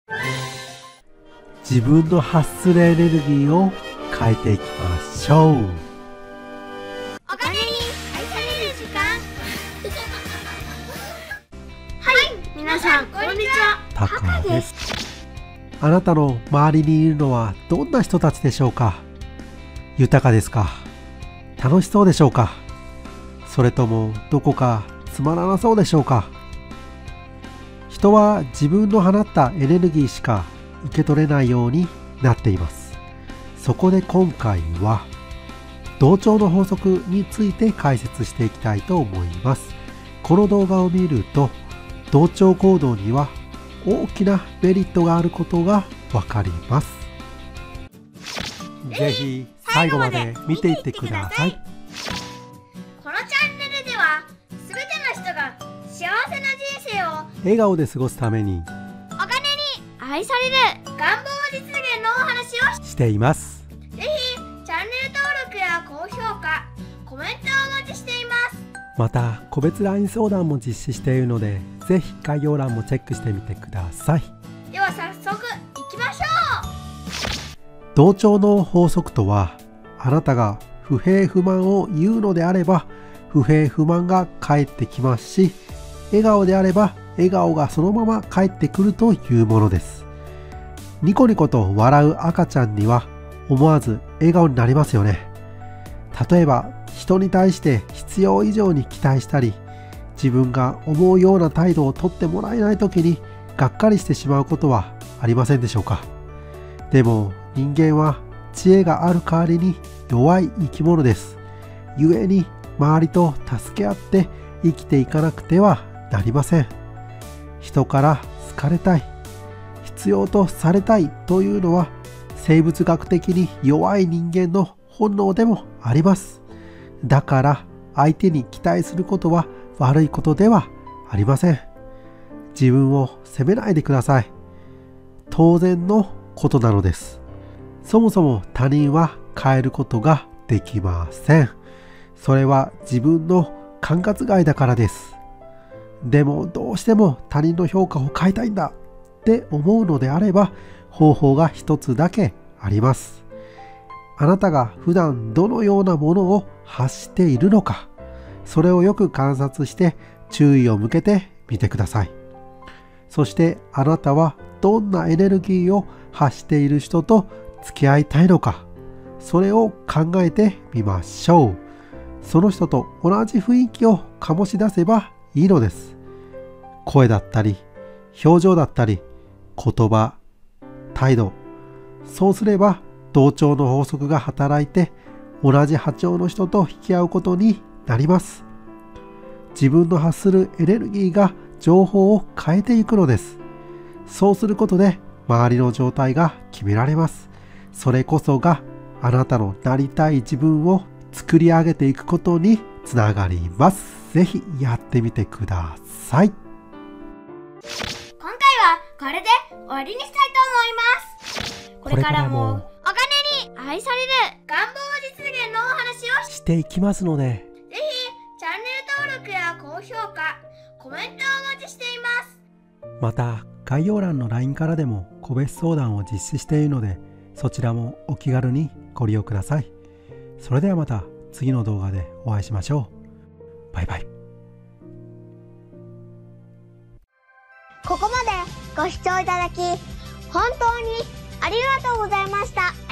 自分の発するエネルギーを変えていきましょう。 お金に愛される時間。はい、皆さんこんにちは。 タカです。あなたの周りにいるのはどんな人たちでしょうか。豊かですか。楽しそうでしょうか。それともどこかつまらなそうでしょうか。人は自分の放ったエネルギーしか受け取れないようになっています。そこで今回は同調の法則について解説していきたいと思います。この動画を見ると同調行動には大きなメリットがあることがわかります。ぜひ最後まで見ていってください。 このチャンネルではすべての人が幸せな人生を笑顔で過ごすためにお金に愛される願望実現のお話をしています。 ぜひチャンネル登録や高評価、コメントをお待ちしています。 また個別 LINE 相談も実施しているので、ぜひ概要欄もチェックしてみてください。 では早速いきましょう。 同調の法則とは、あなたが不平不満を言うのであれば不平不満が返ってきますし、笑顔であれば笑顔がそのまま返ってくるというものです。ニコニコと笑う赤ちゃんには思わず笑顔になりますよね。例えば人に対して必要以上に期待したり、自分が思うような態度をとってもらえない時にがっかりしてしまうことはありませんでしょうか。でも人間は知恵がある代わりに弱い生き物です。故に周りと助け合って生きていかなくてはなりません。人から好かれたい、必要とされたいというのは生物学的に弱い人間の本能でもあります。だから相手に期待することは悪いことではありません。自分を責めないでください。当然のことなのです。そもそも他人は変えることができません。それは自分の管轄外だからです。でもどうしても他人の評価を変えたいんだって思うのであれば、方法が一つだけあります。あなたが普段どのようなものを発しているのか、それをよく観察して注意を向けてみてください。そしてあなたはどんなエネルギーを発している人と付き合いたいのか、それを考えてみましょう。その人と同じ雰囲気を醸し出せばいいのです。声だったり表情だったり言葉、態度、そうすれば同調の法則が働いて同じ波長の人と引き合うことになります。自分の発するエネルギーが情報を変えていくのです。そうすることで周りの状態が決められます。それこそがあなたのなりたい自分を作り上げていくことにつながります。ぜひやってみてください。 今回はこれで終わりにしたいと思います。これからもお金に愛される願望実現のお話をしていきますので、 ぜひチャンネル登録や高評価、コメントをお待ちしています。 また概要欄の LINE からでも個別相談を実施しているので、そちらもお気軽にご利用ください。それではまた次の動画でお会いしましょう。バイバイ。 ここまでご視聴いただき本当にありがとうございました。